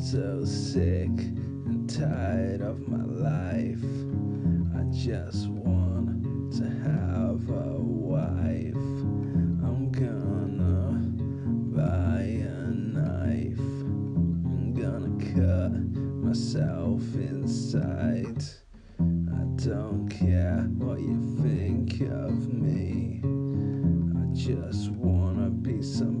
so sick and tired of my life. I just want to have a wife. I'm gonna buy a knife. I'm gonna cut myself inside. I don't care what you think of me. I just wanna be some